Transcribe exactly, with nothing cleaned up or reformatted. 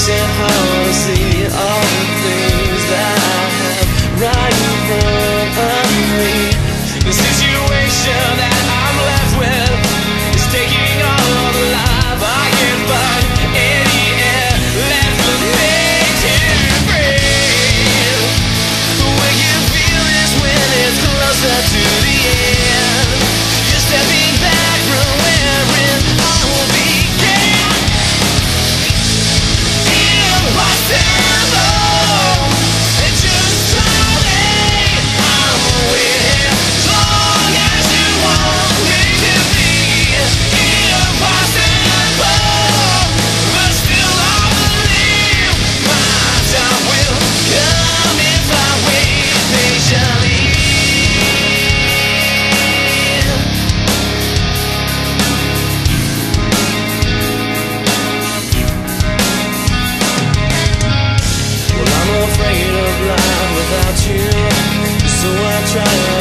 makes it hard to see all the things that I have right in front of me. The situation that I'm left with is taking all the life I can find. Any air left for me to breathe. When you feel this, when it's closer to the end, you're stepping back from where it all began. Impossible, it's just tell me I'm with as long as you want me to be. Impossible, but still I believe my time will come if I wait patiently. Well, I'm afraid of life without you, so I try